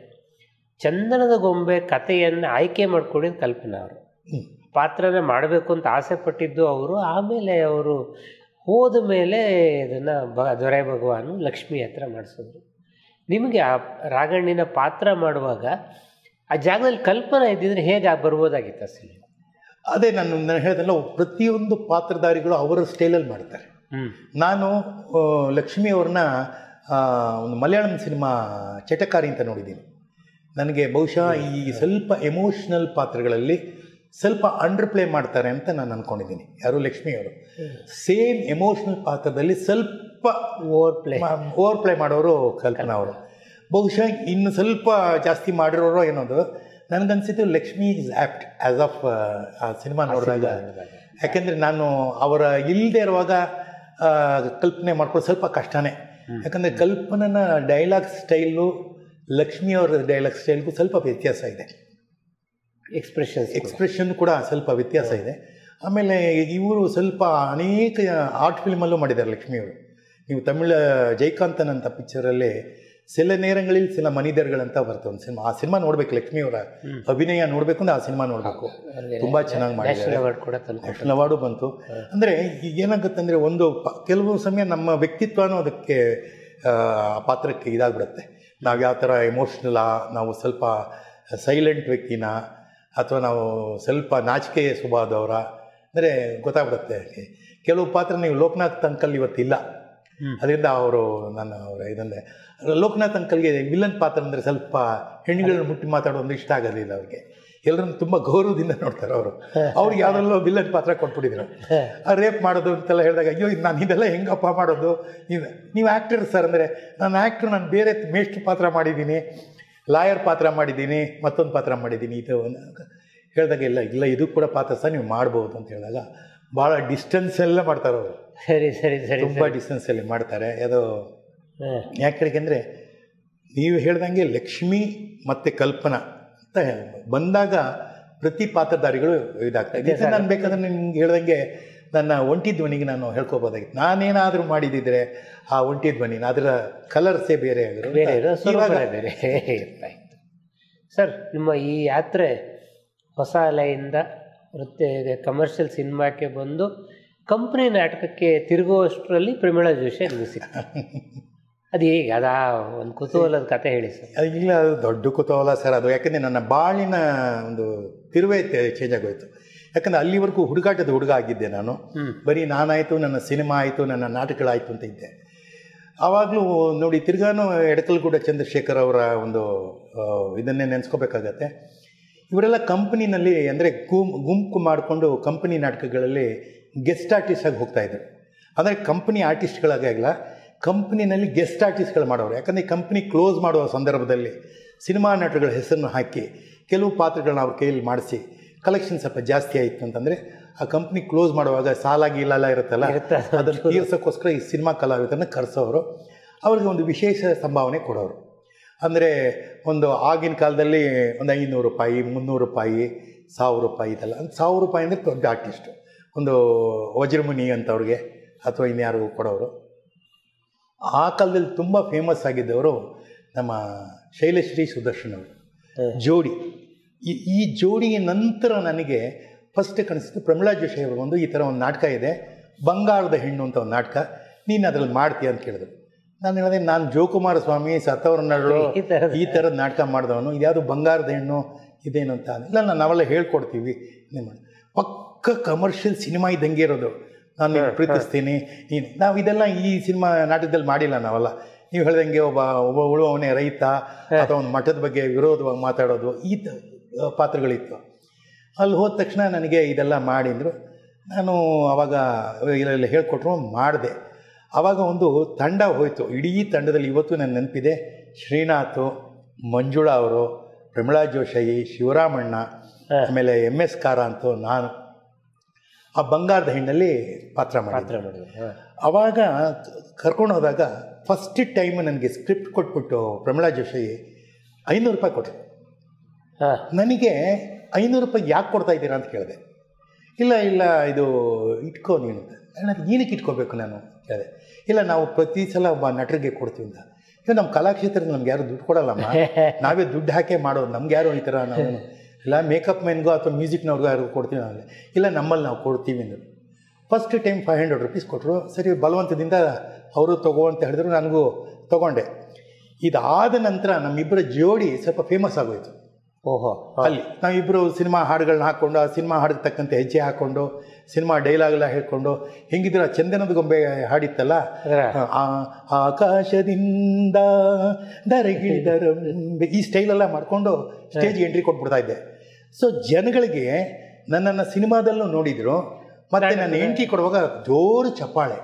Speaker 1: ಚಂದನದ ಗೊಂಬೆ ಕಥೆಯನ್ನು ಆಯ್ಕೆ ಮಾಡ್ಕೊಂಡಿದ್ದು ಕಲ್ಪನಾ ಅವರು. ಪಾತ್ರನ ಮಾಡಬೇಕು ಅಂತ ಆಸೆ ಪಟ್ಟಿದ್ದು ಅವರು. ಆಮೇಲೆ ಅವರು ಹೋದ ಮೇಲೆ ಇದನ್ನು ಬ ದೊರೆ ಭಗವಾನು ಲಕ್ಷ್ಮಿ ಹತ್ರ ಮಾಡಿಸಿದ್ರು. ನಿಮಗೆ ಆ ರಾಘಣ್ಣಿನ ಪಾತ್ರ ಮಾಡುವಾಗ ಆ ಜಾಗದಲ್ಲಿ ಕಲ್ಪನಾ ಇದ್ದಿದ್ರೆ ಹೇಗೆ ಬರ್ಬೋದಾಗಿತ್ತು ಆ ಸಿನಿಮಾ?
Speaker 2: ಅದೇ ನಾನು ನಾನು ಹೇಳಿದಲ್ಲ, ಪ್ರತಿಯೊಂದು ಪಾತ್ರಧಾರಿಗಳು ಅವರ ಸ್ಟೈಲಲ್ಲಿ ಮಾಡ್ತಾರೆ. ನಾನು ಲಕ್ಷ್ಮಿ ಅವ್ರನ್ನ ಒಂದು ಮಲಯಾಳಂ ಸಿನಿಮಾ ಚಟಕಾರಿ ಅಂತ ನೋಡಿದ್ದೀನಿ. ನನಗೆ ಬಹುಶಃ ಈ ಸ್ವಲ್ಪ ಎಮೋಷ್ನಲ್ ಪಾತ್ರಗಳಲ್ಲಿ ಸ್ವಲ್ಪ ಅಂಡರ್ ಪ್ಲೇ ಮಾಡ್ತಾರೆ ಅಂತ ನಾನು ಅಂದ್ಕೊಂಡಿದ್ದೀನಿ. ಯಾರು ಲಕ್ಷ್ಮಿ ಅವರು ಸೇಮ್ ಎಮೋಷ್ನಲ್ ಪಾತ್ರದಲ್ಲಿ ಸ್ವಲ್ಪ
Speaker 1: ಓವರ್ ಪ್ಲೇ
Speaker 2: ಓವರ್ ಪ್ಲೇ ಮಾಡೋರು ಕಲ್ಪನಾ ಅವರು. ಬಹುಶಃ ಇನ್ನು ಸ್ವಲ್ಪ ಜಾಸ್ತಿ ಮಾಡಿರೋರು ಏನೋದು ನನಗನ್ಸಿತ್ತು. Lakshmi is apt as of ಆ ಸಿನಿಮಾ ನೋಡಿದಾಗ. ಯಾಕೆಂದರೆ ನಾನು ಅವರ ಇಲ್ಲದೆ ಇರುವಾಗ ಕಲ್ಪನೆ ಮಾಡ್ಕೊಳ್ಳೋದು ಸ್ವಲ್ಪ ಕಷ್ಟನೇ. ಯಾಕಂದರೆ ಕಲ್ಪನನ ಡೈಲಾಗ್ ಸ್ಟೈಲು ಲಕ್ಷ್ಮಿ ಅವರ ಡೈಲಾಗ್ ಸ್ಟೈಲ್ಗೂ ಸ್ವಲ್ಪ ವ್ಯತ್ಯಾಸ ಇದೆ.
Speaker 1: ಎಕ್ಸ್ಪ್ರೆಷನ್
Speaker 2: ಎಕ್ಸ್ಪ್ರೆಷನ್ ಕೂಡ ಸ್ವಲ್ಪ ವ್ಯತ್ಯಾಸ ಇದೆ. ಆಮೇಲೆ ಇವರು ಸ್ವಲ್ಪ ಅನೇಕ ಆರ್ಟ್ ಫಿಲ್ಮಲ್ಲೂ ಮಾಡಿದ್ದಾರೆ ಲಕ್ಷ್ಮಿಯವರು. ನೀವು ತಮಿಳ ಜೈಕಾಂತನ್ ಅಂತ ಪಿಕ್ಚರಲ್ಲಿ ಸಿಲ ನೇರങ്ങളിൽ ಸಿಲ ಮನಿದರ್ಗಳಂತ ಬರ್ತವೆ ಒಂದು ಸಿನಿಮಾ. ಆ ಸಿನಿಮಾ ನೋಡ್ಬೇಕು, ಲಕ್ಷ್ಮಿಯವರ ಅಭಿನಯ ನೋಡಬೇಕು ಅಂದ್ರೆ ಆ ಸಿನಿಮಾ ನೋಡಬೇಕು. ತುಂಬ ಚೆನ್ನಾಗಿ ಮಾಡಿದ್ದಾರೆ. ನ್ಯಾಷನಲ್ ಅವಾರ್ಡು ಬಂತು. ಅಂದರೆ ಏನಾಗುತ್ತಂದರೆ ಒಂದು ಪ ಕೆಲವು ಸಮಯ ನಮ್ಮ ವ್ಯಕ್ತಿತ್ವನೂ ಅದಕ್ಕೆ ಆ ಪಾತ್ರಕ್ಕೆ ಇದಾಗ್ಬಿಡುತ್ತೆ. ನಾವು ಯಾವ ಥರ ಎಮೋಷ್ನಲ, ನಾವು ಸ್ವಲ್ಪ ಸೈಲೆಂಟ್ ವ್ಯಕ್ತಿನ, ಅಥವಾ ನಾವು ಸ್ವಲ್ಪ ನಾಚಿಕೆ ಸ್ವಭಾವದವರ, ಅಂದರೆ ಗೊತ್ತಾಗ್ಬಿಡುತ್ತೆ. ಕೆಲವು ಪಾತ್ರ ನೀವು ಲೋಕನಾಥ್ ಅಂಕಲ್ ಇವತ್ತಿಲ್ಲ, ಅದರಿಂದ ಅವರು ನನ್ನ ಅವರ ಇದಂದರೆ ಲೋಕನಾಥ್ ಅಂಕಲ್ಗೆ ವಿಲನ್ ಪಾತ್ರ ಅಂದರೆ ಸ್ವಲ್ಪ ಹೆಣ್ಣುಗಳನ್ನ ಮುಟ್ಟಿ ಮಾತಾಡೋದು ಇಷ್ಟ ಆಗೋದಿಲ್ಲ ಅವ್ರಿಗೆ. ಎಲ್ಲರನ್ನು ತುಂಬ ಗೌರವದಿಂದ ನೋಡ್ತಾರೆ ಅವರು. ಅವ್ರಿಗೆ ಯಾವುದೆಲ್ಲೋ ವಿಲನ್ ಪಾತ್ರ ಕೊಟ್ಬಿಟ್ಟಿದ್ರು. ಆ ರೇಪ್ ಮಾಡೋದು ಅಂತೆಲ್ಲ ಹೇಳಿದಾಗ, ಅಯ್ಯೋ ನಾನು ಇದೆಲ್ಲ ಹೆಂಗಪ್ಪ ಮಾಡೋದು, ನೀವು ನೀವು ಆ್ಯಕ್ಟರ್ ಸರ್ ಅಂದರೆ, ನಾನು ಆ್ಯಕ್ಟ್ರು, ನಾನು ಬೇರೆ ಮೇಷ್ಟ್ರು ಪಾತ್ರ ಮಾಡಿದ್ದೀನಿ, ಲಾಯರ್ ಪಾತ್ರ ಮಾಡಿದ್ದೀನಿ, ಮತ್ತೊಂದು ಪಾತ್ರ ಮಾಡಿದ್ದೀನಿ, ಇದು ಹೇಳಿದಾಗ ಇಲ್ಲ ಇಲ್ಲ ಇದು ಕೂಡ ಪಾತ್ರ ಸಹ ನೀವು ಮಾಡ್ಬೋದು ಅಂತ ಹೇಳಿದಾಗ ಭಾಳ ಡಿಸ್ಟೆನ್ಸೆಲ್ಲ ಮಾಡ್ತಾರೆ ಅವರು.
Speaker 1: ಸರಿ ಸರಿ ಸರಿ
Speaker 2: ತುಂಬ ಡಿಸ್ಟೆನ್ಸಲ್ಲಿ ಮಾಡ್ತಾರೆ. ಅದು ಯಾಕೆಂದರೆ ನೀವು ಹೇಳ್ದಂಗೆ ಲಕ್ಷ್ಮಿ ಮತ್ತು ಕಲ್ಪನಾ ಅಂತ ಬಂದಾಗ ಪ್ರತಿ ಪಾತ್ರಧಾರಿಗಳು ಇದಾಗ್ತದೆ. ನಾನು ಬೇಕಾದ್ರೆ ನಿಮ್ಗೆ ಹೇಳ್ದಂಗೆ ನನ್ನ ಒಂಟಿ ಧ್ವನಿಗೆ ನಾನು ಹೇಳ್ಕೊಬೋದಾಗಿತ್ತು. ನಾನೇನಾದರೂ ಮಾಡಿದ್ದಿದ್ರೆ ಆ ಒಂಟಿ ಧ್ವನಿನ ಅದರ ಕಲರ್ಸೇ ಬೇರೆ ಆಗಿರೋ
Speaker 1: ಬೇರೆ ಬೇರೆ ಇರ್ತಾ ಇತ್ತು. ಸರ್, ನಿಮ್ಮ ಈ ಯಾತ್ರೆ ಹೊಸ ಅಲೆಯಿಂದ ವೃತ್ತಿ ಕಮರ್ಷಿಯಲ್ ಸಿನಿಮಾಕ್ಕೆ ಬಂದು ಕಂಪ್ನಿ ನಾಟಕಕ್ಕೆ ತಿರುಗುವಷ್ಟರಲ್ಲಿ ಪ್ರಮೀಳಾ ಜೋಶಿ ನಿಮಗೆ ಸಿಗ್ತಾರೆ. ಅದು ಹೇಗೆ? ಅದಾ ಒಂದು ಕುತೂಹಲದ ಕತೆ ಹೇಳಿ ಸರ್.
Speaker 2: ಇಲ್ಲ, ಅದು ದೊಡ್ಡ ಕುತೂಹಲ ಸರ್ ಅದು. ಯಾಕಂದರೆ ನನ್ನ ಬಾಳಿನ ಒಂದು ತಿರುವೇ ಚೇಂಜ್ ಆಗೋಯ್ತು. ಯಾಕಂದರೆ ಅಲ್ಲಿವರೆಗೂ ಹುಡುಗಾಟದ ಹುಡುಗ ಆಗಿದ್ದೆ ನಾನು. ಬರೀ ನಾನಾಯಿತು, ನನ್ನ ಸಿನಿಮಾ ಆಯಿತು, ನನ್ನ ನಾಟಕಗಳಾಯಿತು ಅಂತ ಇದ್ದೆ. ಆವಾಗಲೂ ನೋಡಿ, ತಿರ್ಗಾನು ಎಡಕಲ್ಗೂಡ ಚಂದ್ರಶೇಖರ್ ಅವರ ಒಂದು ಇದನ್ನೇ ನೆನೆಸ್ಕೋಬೇಕಾಗತ್ತೆ. ಇವರೆಲ್ಲ ಕಂಪ್ನಿನಲ್ಲಿ ಅಂದರೆ ಗುಮ್ ಗುಂಪು ಮಾಡಿಕೊಂಡು ಕಂಪ್ನಿ ನಾಟಕಗಳಲ್ಲಿ ಗೆಸ್ಟ್ ಆರ್ಟಿಸ್ಟಾಗಿ ಹೋಗ್ತಾಯಿದ್ರು. ಅಂದರೆ ಕಂಪ್ನಿ ಆರ್ಟಿಸ್ಟ್ಗಳಾಗೇ ಆಗಲ್ಲ, ಕಂಪ್ನಿನಲ್ಲಿ ಗೆಸ್ಟ್ ಆರ್ಟಿಸ್ಟ್ಗಳು ಮಾಡೋರು. ಯಾಕಂದರೆ ಕಂಪ್ನಿ ಕ್ಲೋಸ್ ಮಾಡುವ ಸಂದರ್ಭದಲ್ಲಿ ಸಿನಿಮಾ ನಟಗಳ ಹೆಸರನ್ನು ಹಾಕಿ ಕೆಲವು ಪಾತ್ರಗಳನ್ನ ಅವ್ರ ಕೈಯಲ್ಲಿ ಮಾಡಿಸಿ ಕಲೆಕ್ಷನ್ ಸ್ವಲ್ಪ ಜಾಸ್ತಿ ಆಯಿತು ಅಂತಂದರೆ ಆ ಕಂಪ್ನಿ ಕ್ಲೋಸ್ ಮಾಡುವಾಗ ಸಾಲ ಗೀಲೆಲ್ಲ ಇರುತ್ತಲ್ಲ, ಅದನ್ನು ತೀರ್ಸೋಕ್ಕೋಸ್ಕರ ಈ ಸಿನಿಮಾ ಕಲಾವಿದರನ್ನ ಕರೆಸೋರು. ಅವ್ರಿಗೆ ಒಂದು ವಿಶೇಷ ಸಂಭಾವನೆ ಕೊಡೋರು. ಅಂದರೆ ಒಂದು ಆಗಿನ ಕಾಲದಲ್ಲಿ ಒಂದು ಐನೂರು ರೂಪಾಯಿ, ಮುನ್ನೂರು ರೂಪಾಯಿ, ಸಾವಿರ ರೂಪಾಯಿ ಇದೆಲ್ಲ. ಒಂದು ಸಾವಿರ ರೂಪಾಯಿ ಅಂದರೆ ದೊಡ್ಡ ಆರ್ಟಿಸ್ಟು, ಒಂದು ವಜ್ರಮುನಿ ಅಂತವ್ರಿಗೆ ಅಥವಾ ಇನ್ಯಾರು ಕೊಡೋರು. ಆ ಕಾಲದಲ್ಲಿ ತುಂಬ ಫೇಮಸ್ ಆಗಿದ್ದವರು ನಮ್ಮ ಶೈಲಶ್ರೀ ಸುದರ್ಶನ್ ಅವರು. ಜೋಡಿ. ಈ ಈ ಜೋಡಿಯ ನಂತರ ನನಗೆ ಫಸ್ಟ್ ಕಾಣಿಸಿದ್ದು ಪ್ರಮೀಳಾ ಜೋಶಿ ಅವರು ಒಂದು ಈ ಥರ ಒಂದು ನಾಟಕ ಇದೆ, ಬಂಗಾರದ ಹೆಣ್ಣು ಅಂತ ಒಂದು ನಾಟಕ, ನೀನು ಅದ್ರಲ್ಲಿ ಮಾಡ್ತೀಯ ಅಂತ ಕೇಳಿದ್ರು. ನಾನು ಹೇಳಿದೆ, ನಾನು ಜೋಕುಮಾರ ಸ್ವಾಮಿ ಸತ್ತವರ ನರಳು ಈ ಥರದ ನಾಟಕ ಮಾಡಿದವನು, ಇದ್ಯಾವುದು ಬಂಗಾರದ ಹೆಣ್ಣು ಇದೇನು ಅಂತ. ಇಲ್ಲ, ನಾನು ನಾವೆಲ್ಲ ಹೇಳ್ಕೊಡ್ತೀವಿ, ಇನ್ನೇ ಮಾಡಿ ಪಕ್ಕ ಕಮರ್ಷಿಯಲ್ ಸಿನಿಮಾ ಇದ್ದಂಗೆ ಇರೋದು. ನಾನು ನೀನು ಪ್ರೀತಿಸ್ತೀನಿ ನೀನು, ನಾವು ಇದೆಲ್ಲ ಈ ಸಿನಿಮಾ ನಾಟಕದಲ್ಲಿ ಮಾಡಿಲ್ಲ ನಾವೆಲ್ಲ. ನೀವು ಹೇಳ್ದಂಗೆ ಒಬ್ಬ ಒಬ್ಬ ಉಳುವವನೇ ರೈತ ಅಥವಾ ಒಂದು ಮಠದ ಬಗ್ಗೆ ವಿರೋಧವಾಗಿ ಮಾತಾಡೋದು, ಈ ಪಾತ್ರಗಳಿತ್ತು. ಅಲ್ಲಿ ಹೋದ ತಕ್ಷಣ ನನಗೆ ಇದೆಲ್ಲ ಮಾಡಿದ್ರು. ನಾನು ಆವಾಗ ಇಲ್ಲೆಲ್ಲ ಹೇಳ್ಕೊಟ್ರು, ಮಾಡಿದೆ. ಆವಾಗ ಒಂದು ತಂಡ ಹೋಯಿತು. ಇಡೀ ತಂಡದಲ್ಲಿ ಇವತ್ತು ನನ್ನ ನೆನಪಿದೆ, ಶ್ರೀನಾಥ್, ಮಂಜುಳಾ ಅವರು, ಪ್ರಮೀಳಾ ಜೋಶಿ, ಶಿವರಾಮಣ್ಣ, ಆಮೇಲೆ ಎಮ್ ಎಸ್ ಕಾರಂತ್, ನಾನು ಆ ಬಂಗಾರದ ಹೆಣ್ಣಲ್ಲಿ ಪಾತ್ರ ಮಾಡಿದ್ರು. ಆವಾಗ ಕರ್ಕೊಂಡು ಹೋದಾಗ ಫಸ್ಟ್ ಟೈಮ್ ನನಗೆ ಸ್ಕ್ರಿಪ್ಟ್ ಕೊಟ್ಬಿಟ್ಟು ಪ್ರಮೀಳಾ ಜೋಶಿ ಐನೂರು ರೂಪಾಯಿ ಕೊಟ್ಟರು. ನನಗೆ ಐನೂರು ರೂಪಾಯಿ ಯಾಕೆ ಕೊಡ್ತಾ ಇದ್ದೀರಾ ಅಂತ ಕೇಳಿದೆ. ಇಲ್ಲ ಇಲ್ಲ ಇದು ಇಟ್ಕೋ ನೀನು ಅಂತ. ನಾನು ಏನಕ್ಕೆ ಇಟ್ಕೋಬೇಕು ನಾನು ಕೇಳಿದೆ. ಇಲ್ಲ, ನಾವು ಪ್ರತಿ ಸಲ ಒಬ್ಬ ನಟರಿಗೆ ಕೊಡ್ತೀವಿ ಅಂತ. ಈಗ ನಮ್ಮ ಕಲಾಕ್ಷೇತ್ರದಲ್ಲಿ ನಮ್ಗೆ ಯಾರು ದುಡ್ಡು ಕೊಡಲ್ಲಮ್ಮ, ನಾವೇ ದುಡ್ಡು ಹಾಕೇ ಮಾಡೋದು, ನಮ್ಗೆ ಯಾರು ಈ ಥರ ನಾವು ಇಲ್ಲ ಮೇಕಪ್ ಮೆನ್ಗೋ ಅಥವಾ ಮ್ಯೂಸಿಕ್ನವ್ರಿಗೋ ಯಾರಿಗೂ ಕೊಡ್ತೀವಿ ನಾವು. ಇಲ್ಲ, ನಮ್ಮಲ್ಲಿ ನಾವು ಕೊಡ್ತೀವಿ ಅಂದರು. First time five hundred rupees ಕೊಟ್ಟರು. ಸರಿ, ಬಲವಂತದಿಂದ ಅವರು ತಗೋ ಅಂತ ಹೇಳಿದ್ರು, ನನಗೂ ತೊಗೊಂಡೆ. ಇದಾದ ನಂತರ ನಮ್ಮಿಬ್ಬರ ಜೋಡಿ ಸ್ವಲ್ಪ ಫೇಮಸ್ ಆಗೋಯ್ತು.
Speaker 1: ಓಹೋ. ಅಲ್ಲಿ
Speaker 2: ನಾವಿಬ್ಬರು ಸಿನಿಮಾ ಹಾಡುಗಳನ್ನ ಹಾಕ್ಕೊಂಡು, ಆ ಸಿನಿಮಾ ಹಾಡಿಗೆ ತಕ್ಕಂತೆ ಹೆಜ್ಜೆ ಹಾಕ್ಕೊಂಡು, ಸಿನಿಮಾ ಡೈಲಾಗೆಲ್ಲ ಹೇಳ್ಕೊಂಡು, ಹೆಂಗಿದ್ರೆ ಚಂದನದ ಗೊಂಬೆ ಹಾಡಿತ್ತಲ್ಲ, ಆಕಾಶದಿಂದ ದರಗಿಳಿದರಂಬೆ, ಈ ಸ್ಟೈಲೆಲ್ಲ ಮಾಡಿಕೊಂಡು ಸ್ಟೇಜ್ಗೆ ಎಂಟ್ರಿ ಕೊಟ್ಬಿಡ್ತಾ ಇದ್ದೆ. ಸೊ ಜನಗಳಿಗೆ ನನ್ನನ್ನು ಸಿನಿಮಾದಲ್ಲೂ ನೋಡಿದರು. ಮತ್ತು ನನ್ನ ಎಂಟ್ರಿ ಕೊಡುವಾಗ ಜೋರು ಚಪ್ಪಾಳೆ.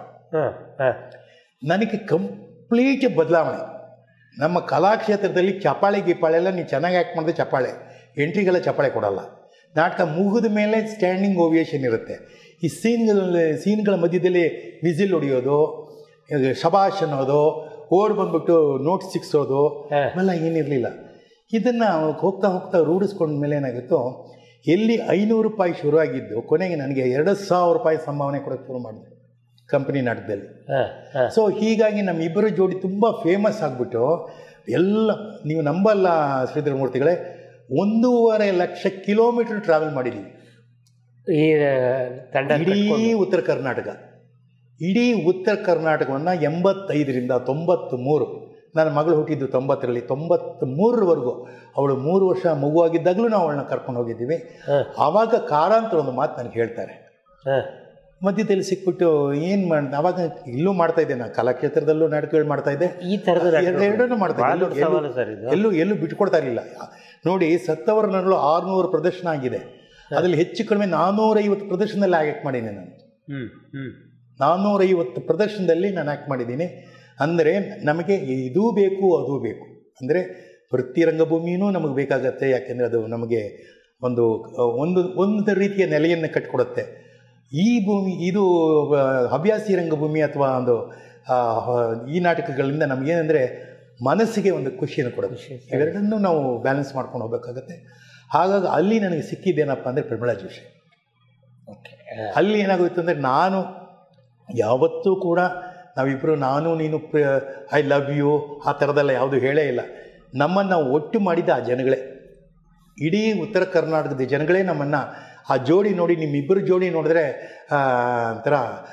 Speaker 2: ನನಗೆ ಕಂಪ್ಲೀಟ್ ಬದಲಾವಣೆ. ನಮ್ಮ ಕಲಾಕ್ಷೇತ್ರದಲ್ಲಿ ಚಪ್ಪಾಳೆ ಗಿಪ್ಪಾಳೆ ಎಲ್ಲ ನೀವು ಚೆನ್ನಾಗಿ ಆ್ಯಕ್ಟ್ ಮಾಡಿದ್ರೆ ಚಪ್ಪಾಳೆ, ಎಂಟ್ರಿಗೆಲ್ಲ ಚಪ್ಪಾಳೆ ಕೊಡಲ್ಲ. ನಾಟಕ ಮುಗಿದ ಮೇಲೆ ಸ್ಟ್ಯಾಂಡಿಂಗ್ ಓವಿಯೇಷನ್ ಇರುತ್ತೆ. ಈ ಸೀನ್ಗಳ ಸೀನ್ಗಳ ಮಧ್ಯದಲ್ಲಿ ವಿಸಿಲ್ ಹೊಡಿಯೋದು, ಶಬಾಷ್ ಅನ್ನೋದು, ಓಡ್ ಬಂದ್ಬಿಟ್ಟು ನೋಟ್ ಸಿಕ್ಸೋದು ಅವೆಲ್ಲ ಏನಿರಲಿಲ್ಲ. ಇದನ್ನು ಹೋಗ್ತಾ ಹೋಗ್ತಾ ರೂಢಿಸ್ಕೊಂಡ ಮೇಲೆ ಏನಾಗಿತ್ತು, ಎಲ್ಲಿ ಐನೂರು ರೂಪಾಯಿ ಶುರುವಾಗಿದ್ದು ಕೊನೆಗೆ ನನಗೆ ಎರಡು ಸಾವಿರ ರೂಪಾಯಿ ಸಂಭಾವನೆ ಕೊಡೋಕ್ಕೆ ಶುರು ಮಾಡಿದ್ರು ಕಂಪ್ನಿ ನಾಟಕದಲ್ಲಿ. ಸೊ ಹೀಗಾಗಿ ನಮ್ಮ ಇಬ್ಬರು ಜೋಡಿ ತುಂಬ ಫೇಮಸ್ ಆಗಿಬಿಟ್ಟು ಎಲ್ಲ, ನೀವು ನಂಬಲ್ಲ ಶ್ರೀಧರ ಮೂರ್ತಿಗಳೇ, ಒಂದೂವರೆ ಲಕ್ಷ ಕಿಲೋಮೀಟರ್ ಟ್ರಾವೆಲ್ ಮಾಡಿದ್ದೀವಿ
Speaker 1: ಈ ತಂಡ.
Speaker 2: ಇಡೀ ಉತ್ತರ ಕರ್ನಾಟಕ ಇಡೀ ಉತ್ತರ ಕರ್ನಾಟಕವನ್ನು ಎಂಬತ್ತೈದರಿಂದ ತೊಂಬತ್ತು ಮೂರು ನನ್ನ ಮಗಳು ಹುಟ್ಟಿದ್ದು ತೊಂಬತ್ತರಲ್ಲಿ, ತೊಂಬತ್ತು ಮೂರರವರೆಗೂ ಅವಳು ಮೂರು ವರ್ಷ ಮಗುವಾಗಿದ್ದಾಗಲೂ ನಾವು ಅವಳನ್ನ ಕರ್ಕೊಂಡು ಹೋಗಿದ್ದೀವಿ. ಆವಾಗ ಕಾರಂತ ಒಂದು ಮಾತು ನನಗೆ ಹೇಳ್ತಾರೆ, ಮಧ್ಯದಲ್ಲಿ ಸಿಕ್ಬಿಟ್ಟು ಏನು ಮಾಡಿ, ಆವಾಗ ಇಲ್ಲೂ ಮಾಡ್ತಾ ಇದ್ದೆ, ನಾನು ಕಲಾಕ್ಷೇತ್ರದಲ್ಲೂ ನಾಟಕಗಳು ಮಾಡ್ತಾ ಇದ್ದೆ, ಈ ಥರದ ಎರಡನ್ನೂ ಮಾಡ್ತಾ ಇದ್ದೆ, ಎಲ್ಲೂ ಎಲ್ಲೂ ಬಿಟ್ಕೊಡ್ತಾ ಇರಲಿಲ್ಲ. ನೋಡಿ, ಸತ್ತವರ ನರಳು ಆರುನೂರು ಪ್ರದರ್ಶನ ಆಗಿದೆ, ಅದರಲ್ಲಿ ಹೆಚ್ಚು ಕಡಿಮೆ ನಾನ್ನೂರೈವತ್ತು ಪ್ರದರ್ಶನದಲ್ಲಿ ಆ್ಯಕ್ಟ್ ಮಾಡಿದ್ದೀನಿ ನಾನು. ನಾನ್ನೂರೈವತ್ತು ಪ್ರದರ್ಶನದಲ್ಲಿ ನಾನು ಆ್ಯಕ್ಟ್ ಮಾಡಿದ್ದೀನಿ. ಅಂದರೆ ನಮಗೆ ಇದೂ ಬೇಕು ಅದೂ ಬೇಕು, ಅಂದರೆ ವೃತ್ತಿ ರಂಗಭೂಮಿಯೂ ನಮಗೆ ಬೇಕಾಗತ್ತೆ. ಯಾಕೆಂದರೆ ಅದು ನಮಗೆ ಒಂದು ಒಂದು ಒಂದು ರೀತಿಯ ನೆಲೆಯನ್ನು ಕಟ್ಟಿಕೊಡುತ್ತೆ. ಈ ಭೂಮಿ ಇದು ಹವ್ಯಾಸಿ ರಂಗಭೂಮಿ ಅಥವಾ ಒಂದು ಈ ನಾಟಕಗಳಿಂದ ನಮಗೇನೆಂದರೆ ಮನಸ್ಸಿಗೆ ಒಂದು ಖುಷಿಯನ್ನು ಕೊಡುತ್ತೆ. ಇವೆರಡನ್ನೂ ನಾವು ಬ್ಯಾಲೆನ್ಸ್ ಮಾಡ್ಕೊಂಡು ಹೋಗಬೇಕಾಗತ್ತೆ. ಹಾಗಾಗಿ ಅಲ್ಲಿ ನನಗೆ ಸಿಕ್ಕಿದ್ದೇನಪ್ಪ ಅಂದರೆ ಪ್ರಮೀಳಾ ಜೋಶಿ. ಓಕೆ, ಅಲ್ಲಿ ಏನಾಗೋಯ್ತು ಅಂದರೆ, ನಾನು ಯಾವತ್ತೂ ಕೂಡ ನಾವಿಬ್ಬರು ನಾನು ನೀನು ಐ ಲವ್ ಯು ಆ ಥರದ್ದೆಲ್ಲ ಯಾವುದೂ ಹೇಳೇ ಇಲ್ಲ. ನಮ್ಮನ್ನು ಒಟ್ಟು ಮಾಡಿದ ಆ ಜನಗಳೇ, ಇಡೀ ಉತ್ತರ ಕರ್ನಾಟಕದ ಜನಗಳೇ ನಮ್ಮನ್ನು ಆ ಜೋಡಿ ನೋಡಿ, ನಿಮ್ಮಿಬ್ಬರು ಜೋಡಿ ನೋಡಿದ್ರೆ ಒಂಥರ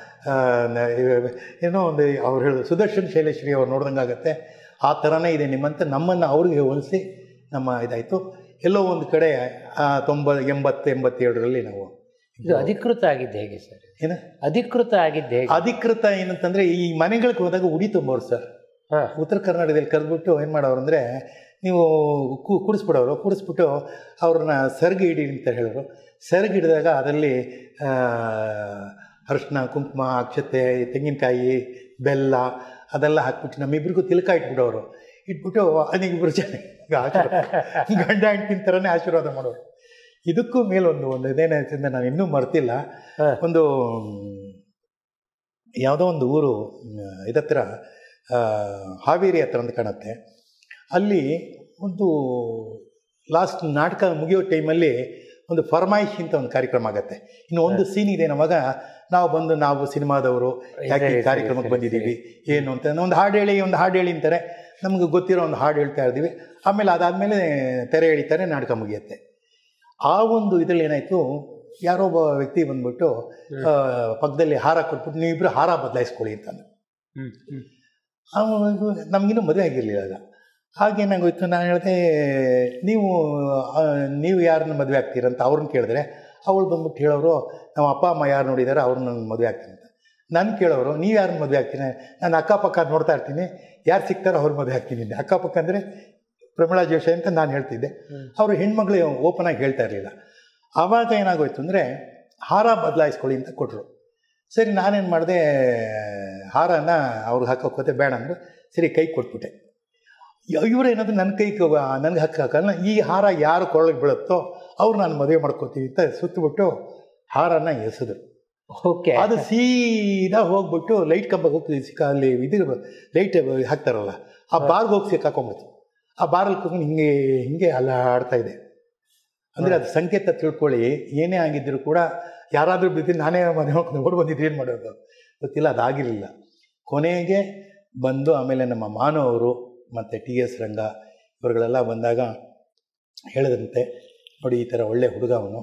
Speaker 2: ಏನೋ ಒಂದು ಅವ್ರು ಹೇಳಿದ್ರು, ಸುದರ್ಶನ್ ಶೈಲೇಶ್ವರಿ ಅವ್ರು ನೋಡ್ದಂಗೆ ಆಗುತ್ತೆ, ಆ ಥರನೇ ಇದೆ ನಿಮ್ಮಂತ ನಮ್ಮನ್ನು ಅವ್ರಿಗೆ ಹೋಲಿಸಿ ನಮ್ಮ ಇದಾಯಿತು. ಎಲ್ಲೋ ಒಂದು ಕಡೆ ತೊಂಬ ಎಂಬತ್ತು ಎಂಬತ್ತೇಳರಲ್ಲಿ ನಾವು
Speaker 1: ಇದು ಅಧಿಕೃತ ಆಗಿದ್ದು ಹೇಗೆ ಸರ್?
Speaker 2: ಏನು
Speaker 1: ಅಧಿಕೃತ ಆಗಿದ್ದೆ?
Speaker 2: ಅಧಿಕೃತ ಏನಂತಂದರೆ, ಈ ಮನೆಗಳಿಗೆ ಹೋದಾಗ ಉಡಿ ತುಂಬೋರು ಸರ್. ಉತ್ತರ ಕರ್ನಾಟಕದಲ್ಲಿ ಕರೆದ್ಬಿಟ್ಟು ಏನು ಮಾಡೋರು ಅಂದರೆ, ನೀವು ಕು ಕುಡಿಸ್ಬಿಡೋರು, ಕುಡಿಸ್ಬಿಟ್ಟು ಅವ್ರನ್ನ ಸೆರಗು ಹಿಡಿ ಅಂತ ಹೇಳೋರು. ಸೆರಗು ಹಿಡಿದಾಗ ಅದರಲ್ಲಿ ಅರಿಶಿನ, ಕುಂಕುಮ, ಅಕ್ಷತೆ, ತೆಂಗಿನಕಾಯಿ, ಬೆಲ್ಲ ಅದೆಲ್ಲ ಹಾಕ್ಬಿಟ್ಟು ನಮ್ಮಿಬ್ರಿಗೂ ತಿಲಕ ಇಟ್ಬಿಡೋರು. ಇಟ್ಬಿಟ್ಟು ಅದಿಬ್ಬರು ಜನ ಗಂಡ ಹೆಂಡತಿನ ಥರನೇ ಆಶೀರ್ವಾದ ಮಾಡೋರು. ಇದಕ್ಕೂ ಮೇಲೊಂದು ಒಂದು ಇದೇನಾಯ್ತಂದ್ರೆ ನಾನು ಇನ್ನೂ ಮರ್ತಿಲ್ಲ. ಒಂದು ಯಾವುದೋ ಒಂದು ಊರು ಇದತ್ರ ಹಾವೇರಿ ಹತ್ರ ಅಂತ ಕಾಣುತ್ತೆ. ಅಲ್ಲಿ ಒಂದು ಲಾಸ್ಟ್ ನಾಟಕ ಮುಗಿಯೋ ಟೈಮಲ್ಲಿ ಒಂದು ಫರ್ಮಾಯಿಶಿ ಅಂತ ಒಂದು ಕಾರ್ಯಕ್ರಮ ಆಗುತ್ತೆ. ಇನ್ನು ಒಂದು ಸೀನ್ ಇದೆ, ನವಾಗ ನಾವು ಬಂದು ನಾವು ಸಿನಿಮಾದವರು ಯಾಕೆ ಕಾರ್ಯಕ್ರಮಕ್ಕೆ ಬಂದಿದ್ದೀವಿ ಏನು ಅಂತ ಒಂದು ಹಾಡು ಹೇಳಿ ಒಂದು ಹಾಡು ಹೇಳಿ ಅಂತಾರೆ. ನಮಗೆ ಗೊತ್ತಿರೋ ಒಂದು ಹಾಡು ಹೇಳ್ತಾ ಇರ್ತೀವಿ, ಆಮೇಲೆ ಅದಾದಮೇಲೆ ತೆರೆ ಎಳಿತಾರೆ, ನಾಟಕ ಮುಗಿಯುತ್ತೆ. ಆ ಒಂದು ಇದರಲ್ಲಿ ಏನಾಯಿತು, ಯಾರೋ ಒಬ್ಬ ವ್ಯಕ್ತಿ ಬಂದ್ಬಿಟ್ಟು ಪಕ್ಕದಲ್ಲಿ ಹಾರ ಕೊಟ್ಬಿಟ್ಟು ನೀವಿಬ್ಬರು ಹಾರ ಬದಲಾಯಿಸ್ಕೊಳ್ಳಿ ಅಂತಂದು. ಅವನು ನಮಗಿನ್ನೂ ಮದುವೆ ಆಗಿರಲಿಲ್ಲ ಆಗ. ಹಾಗೇನಾಗೋಯ್ತು, ನಾನು ಹೇಳಿದೆ ನೀವು ನೀವು ಯಾರನ್ನ ಮದುವೆ ಆಗ್ತೀರಂತ ಅವ್ರನ್ನ ಕೇಳಿದ್ರೆ, ಅವಳು ಬಂದ್ಬಿಟ್ಟು ಹೇಳೋರು ನಮ್ಮ ಅಪ್ಪ ಅಮ್ಮ ಯಾರು ನೋಡಿದ್ದಾರೆ ಅವ್ರನ್ನ ನಾನು ಮದುವೆ ಆಗ್ತೀನಿ ಅಂತ. ನಾನು ಕೇಳೋರು ನೀವು ಯಾರನ್ನ ಮದುವೆ ಆಗ್ತೀನಿ, ನಾನು ಅಕ್ಕಪಕ್ಕ ನೋಡ್ತಾ ಇರ್ತೀನಿ, ಯಾರು ಸಿಗ್ತಾರೋ ಅವ್ರ ಮದುವೆ ಆಗ್ತೀನಿ ಅಂದೆ. ಅಕ್ಕಪಕ್ಕ ಅಂದರೆ ಪ್ರಮೀಳಾ ಜೋಶಿ ಅಂತ ನಾನು ಹೇಳ್ತಿದ್ದೆ. ಅವರು ಹೆಣ್ಮಗಳು ಓಪನ್ ಆಗಿ ಹೇಳ್ತಾ ಇರಲಿಲ್ಲ. ಆವಾಗ ಏನಾಗೋಯ್ತು ಅಂದರೆ ಹಾರ ಬದಲಾಯಿಸ್ಕೊಳ್ಳಿ ಅಂತ ಕೊಟ್ಟರು. ಸರಿ, ನಾನೇನು ಮಾಡಿದೆ, ಹಾರನ ಅವ್ರಿಗೆ ಹಾಕೋಕೋತೆ ಬೇಡ ಅಂದರು. ಸರಿ, ಕೈ ಕೊಟ್ಬಿಟ್ಟೆ. ಇವರು ಏನಾದರೂ ನನ್ನ ಕೈಗೆ ನನಗೆ ಹಾಕಿ ಹಾಕಲ್ಲ, ಈ ಹಾರ ಯಾರು ಕೊರಳಿಗೆ ಬೀಳುತ್ತೋ ಅವ್ರು ನಾನು ಮದುವೆ ಮಾಡ್ಕೋತೀವಿ ಅಂತ ಸುತ್ತಬಿಟ್ಟು ಹಾರನ ಎಸೆದ್ರು.
Speaker 1: ಓಕೆ,
Speaker 2: ಅದು ಸೀದಾ ಹೋಗ್ಬಿಟ್ಟು ಲೈಟ್ ಕಂಬಕ್ಕೆ ಹೋಗ್ತಿದ್ವಿ, ಸಿಕ್ಕ ಅಲ್ಲಿ ಇದು ಲೈಟ್ ಹಾಕ್ತಾರಲ್ಲ ಆ ಬಾರ್ಗೆ ಹೋಗಿ ಸಿಕ್ಕಾಕೊಂಡ್ಬಿಡ್ತು. ಆ ಬಾರಲ್ಲಿ ಕೂತ್ಕೊಂಡು ಹಿಂಗೆ ಹಿಂಗೆ ಅಲ್ಲ ಆಡ್ತಾ ಇದೆ. ಅಂದರೆ ಅದು ಸಂಕೇತ ತಿಳ್ಕೊಳ್ಳಿ, ಏನೇ ಆಗಿದ್ದರೂ ಕೂಡ ಯಾರಾದರೂ ಬಿದ್ದು ನಾನೇ ಮನೆ ಹೋಗ್ಕೊಂಡು ಓಡಿ ಬಂದಿದ್ದು ಏನು ಮಾಡೋದು ಗೊತ್ತಿಲ್ಲ. ಅದಾಗಿರಲಿಲ್ಲ. ಕೊನೆಗೆ ಬಂದು ಆಮೇಲೆ ನಮ್ಮ ಮಾನು ಅವರು ಮತ್ತು ಟಿ ಎಸ್ ರಂಗ ಇವರುಗಳೆಲ್ಲ ಬಂದಾಗ ಹೇಳಿದಂತೆ, ನೋಡಿ ಈ ಥರ ಒಳ್ಳೆ ಹುಡುಗ ಅವನು,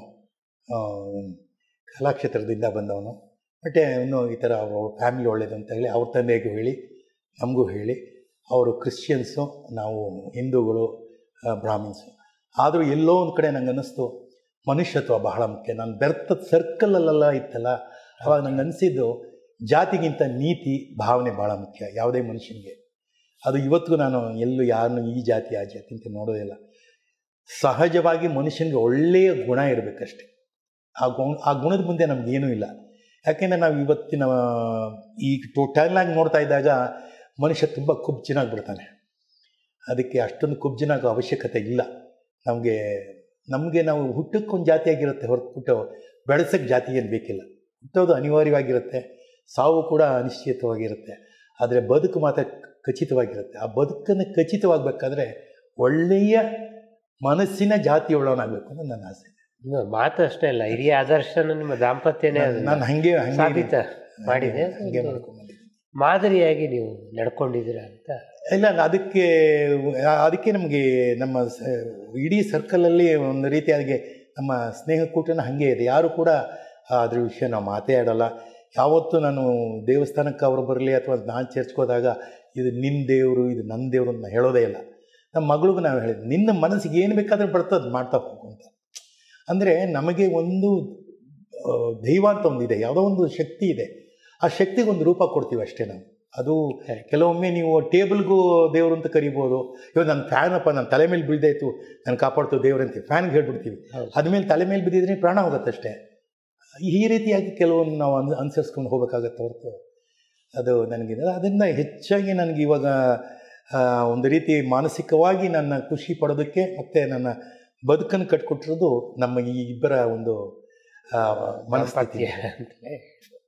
Speaker 2: ಕಲಾಕ್ಷೇತ್ರದಿಂದ ಬಂದವನು, ಮತ್ತು ಇನ್ನೂ ಈ ಥರ ಅವ್ರ ಫ್ಯಾಮಿಲಿ ಒಳ್ಳೇದು ಅಂತ ಹೇಳಿ ಅವ್ರ ತಂದೆಗೂ ಹೇಳಿ ನಮಗೂ ಹೇಳಿ. ಅವರು ಕ್ರಿಶ್ಚಿಯನ್ಸು, ನಾವು ಹಿಂದೂಗಳು, ಬ್ರಾಹ್ಮಿನ್ಸು. ಆದರೂ ಎಲ್ಲೋ ಒಂದು ಕಡೆ ನಂಗೆ ಅನ್ನಿಸ್ತು ಮನುಷ್ಯತ್ವ ಬಹಳ ಮುಖ್ಯ. ನಾನು ಬೆರ್ತದ ಸರ್ಕಲಲ್ಲೆಲ್ಲ ಇತ್ತಲ್ಲ, ಅವಾಗ ನಂಗೆ ಅನಿಸಿದ್ದು ಜಾತಿಗಿಂತ ನೀತಿ ಭಾವನೆ ಭಾಳ ಮುಖ್ಯ ಯಾವುದೇ ಮನುಷ್ಯನಿಗೆ. ಅದು ಇವತ್ತಿಗೂ ನಾನು ಎಲ್ಲೂ ಯಾರನ್ನು ಈ ಜಾತಿ ಆ ಜಾತಿ ಅಂತ ನೋಡೋದಿಲ್ಲ. ಸಹಜವಾಗಿ ಮನುಷ್ಯನಿಗೆ ಒಳ್ಳೆಯ ಗುಣ ಇರಬೇಕಷ್ಟೆ. ಆ ಗುಣ ಆ ಗುಣದ ಮುಂದೆ ನಮಗೇನೂ ಇಲ್ಲ. ಯಾಕೆಂದರೆ ನಾವು ಇವತ್ತಿನ ಈಗ ಟೋಟಲಾಗಿ ನೋಡ್ತಾ ಇದ್ದಾಗ ಮನುಷ್ಯ ತುಂಬ ಕುಬ್ಜನಾಗಿ ಬಿಡ್ತಾನೆ. ಅದಕ್ಕೆ ಅಷ್ಟೊಂದು ಕುಬ್ಜನಾಗೋ ಅವಶ್ಯಕತೆ ಇಲ್ಲ ನಮಗೆ. ನಮಗೆ ನಾವು ಹುಟ್ಟಕ್ಕೊಂದು ಜಾತಿಯಾಗಿರುತ್ತೆ ಹೊರತುಬಿಟ್ಟು ಬೆಳೆಸೋಕ್ಕೆ ಜಾತಿ ಏನು ಬೇಕಿಲ್ಲ. ಹುಟ್ಟೋದು ಅನಿವಾರ್ಯವಾಗಿರುತ್ತೆ, ಸಾವು ಕೂಡ ಅನಿಶ್ಚಿತವಾಗಿರುತ್ತೆ, ಆದರೆ ಬದುಕು ಮಾತ್ರ ಖಚಿತವಾಗಿರುತ್ತೆ. ಆ ಬದುಕನ್ನು ಖಚಿತವಾಗಬೇಕಾದ್ರೆ ಒಳ್ಳೆಯ ಮನಸ್ಸಿನ ಜಾತಿಯುಳ್ಳವನಾಗಬೇಕು ಅನ್ನೋ ನನ್ನ ಆಸೆ.
Speaker 1: ಮಾತು ಅಷ್ಟೇ ಅಲ್ಲ, ಹಿರಿಯ ಆದರ್ಶನ ನಿಮ್ಮ ದಾಂಪತ್ಯನೇ
Speaker 2: ನಾನು ಹಾಗೆ
Speaker 1: ಸಾಬೀತ ಮಾಡಿದೆ.
Speaker 2: ಹಾಗೆ ಮಾಡ್ಕೊಂಡ್ಬಂದಿದ್ದೀನಿ.
Speaker 1: ಮಾದರಿಯಾಗಿ ನೀವು ನಡ್ಕೊಂಡಿದ್ದೀರ ಅಂತ.
Speaker 2: ಇಲ್ಲ, ಅದಕ್ಕೆ ಅದಕ್ಕೆ ನಮಗೆ ನಮ್ಮ ಇಡೀ ಸರ್ಕಲಲ್ಲಿ ಒಂದು ರೀತಿಯಾಗಿ ನಮ್ಮ ಸ್ನೇಹಕೂಟನ ಹಾಗೆ ಇದೆ. ಯಾರು ಕೂಡ ಅದ್ರ ವಿಷಯ ನಾವು ಮಾತೇ ಆಡೋಲ್ಲ. ಯಾವತ್ತೂ ನಾನು ದೇವಸ್ಥಾನಕ್ಕೆ ಅವರು ಬರಲಿ ಅಥವಾ ನಾನು ಚರ್ಚ್ಕೋದಾಗ ಇದು ನಿನ್ನ ದೇವರು ಇದು ನನ್ನ ದೇವರು ಅಂತ ಹೇಳೋದೇ ಇಲ್ಲ. ನಮ್ಮ ಮಗಳಿಗೂ ನಾವು ಹೇಳಿದ್ವಿ, ನಿನ್ನ ಮನಸ್ಸಿಗೆ ಏನು ಬೇಕಾದರೂ ಬರ್ತದೆ ಮಾಡ್ತಾ ಹೋಗು ಅಂತ. ಅಂದರೆ ನಮಗೆ ಒಂದು ದೈವ ಅಂತ ಒಂದಿದೆ, ಯಾವುದೋ ಒಂದು ಶಕ್ತಿ ಇದೆ. ಆ ಶಕ್ತಿಗೆ ಒಂದು ರೂಪ ಕೊಡ್ತೀವಿ ಅಷ್ಟೇ ನಾವು. ಅದು ಕೆಲವೊಮ್ಮೆ ನೀವು ಟೇಬಲ್ಗೂ ದೇವರು ಅಂತ ಕರಿಬೋದು. ಇವಾಗ ನನ್ನ ಫ್ಯಾನ್ ಅಪ್ಪ ನನ್ನ ತಲೆ ಮೇಲೆ ಬೀಳ್ದೇ ಇತ್ತು, ನಾನು ಕಾಪಾಡ್ತು ದೇವ್ರು ಅಂತೀವಿ, ಫ್ಯಾನ್ಗೆ ಹೇಳ್ಬಿಡ್ತೀವಿ. ಅದ್ಮೇಲೆ ತಲೆ ಮೇಲೆ ಬಿದ್ದಿದ್ರೆ ಪ್ರಾಣ ಹೋಗುತ್ತಷ್ಟೇ. ಈ ರೀತಿಯಾಗಿ ಕೆಲವೊಂದು ನಾವು ಅನ್ ಅನುಸರಿಸ್ಕೊಂಡು ಹೋಗಬೇಕಾಗತ್ತೆ ಹೊರತು ಅದು ನನಗಿದೆ. ಅದರಿಂದ ಹೆಚ್ಚಾಗಿ ನನಗೆ ಇವಾಗ ಒಂದು ರೀತಿ ಮಾನಸಿಕವಾಗಿ ನನ್ನ ಖುಷಿ ಪಡೋದಕ್ಕೆ ಮತ್ತು ನನ್ನ ಬದುಕನ್ನು ಕಟ್ಕೊಟ್ಟಿರೋದು ನಮ್ಮ ಈ ಇಬ್ಬರ ಒಂದು ಮನಸ್ಥಿತಿ.